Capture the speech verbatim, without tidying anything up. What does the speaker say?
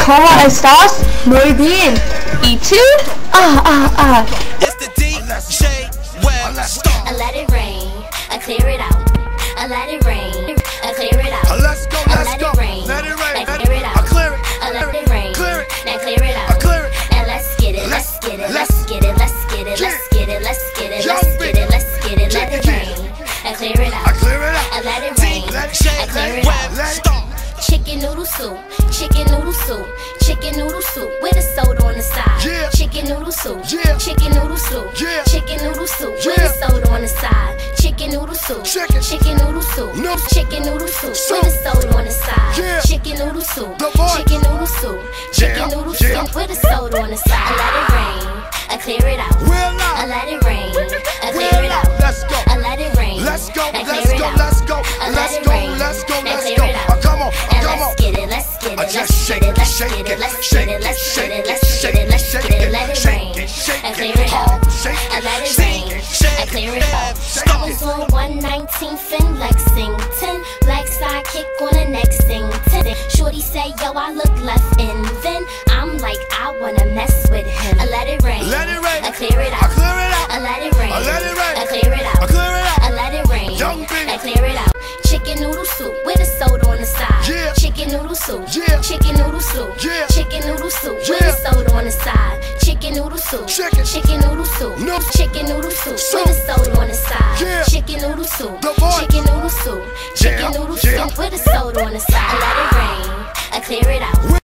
¿Cómo estás? Muy bien. ¿Y tú? Ah, ah, ah. It's the D J Web Star. I let it rain, I clear it out. I let it rain, I clear it out. Let's go, I let's let go. it rain, Let it rain. I clear it out. I clear it. I let it rain, Clear it. now clear it I out. clear it. Now let's get it, let's get it, let's get it, let's get it, let's get it, let's get it, let's get it, let's get it. Let it rain, I clear it out. I clear it out. I let it rain, I clear it Web out. Star. Chicken noodle soup, chicken noodle soup, chicken noodle soup with a soda on the side. Yeah. Chicken noodle soup, Yeah. chicken noodle soup, Yeah. chicken noodle soup with Yeah. a soda on the side. Chicken noodle soup, Chicken. chicken noodle soup, No. chicken noodle soup Soup. with a soda on the side. Yeah. Chicken noodle soup, The boy. chicken noodle soup, chicken Yeah. noodle Yeah. soup with a soda on the side. I let it rain, I clear it out. We're I live. let it rain, I clear We're it live. out. Let's go. I let it rain, Let's go. I Let's clear it go. out. Let's go. I let Let's it go. rain, Let's go. now Let's clear go. it out. Oh, come on. Now Come let's on. get it, let's get I it, just let's shake get it, it, let's shake get it, it, let's shake get it, it, let's shake get it, it, let's get shake it, let's it, get it, let it shake rain. it, shake I it, clear it hard, out. shake I it, let it shake rain. it, shake I clear it it, out. shake I was on one nineteenth in Lexington, black sidekick on the next thing. Shorty say, yo, I look left, and then I'm like, I wanna mess with him. I let it rain. Let it rain. I clear it I out. clear it out. I let it rain. I let it rain. I clear it out. I clear it out. I let it rain. Young B. I clear it out. Chicken noodle soup with a soda on the side. Yeah. Chicken noodle soup. Yeah. Chicken noodle soup. Yeah. Chicken noodle soup with Yeah. a soda on the side. Chicken noodle soup. Chicken. Chicken noodle soup. No. Chicken noodle soup Soup. with a soda on the side. Yeah. Chicken noodle soup. The boy. Chicken noodle soup. Chicken Yeah. noodle Yeah. soup with a soda on the side. I let it rain. I clear it out.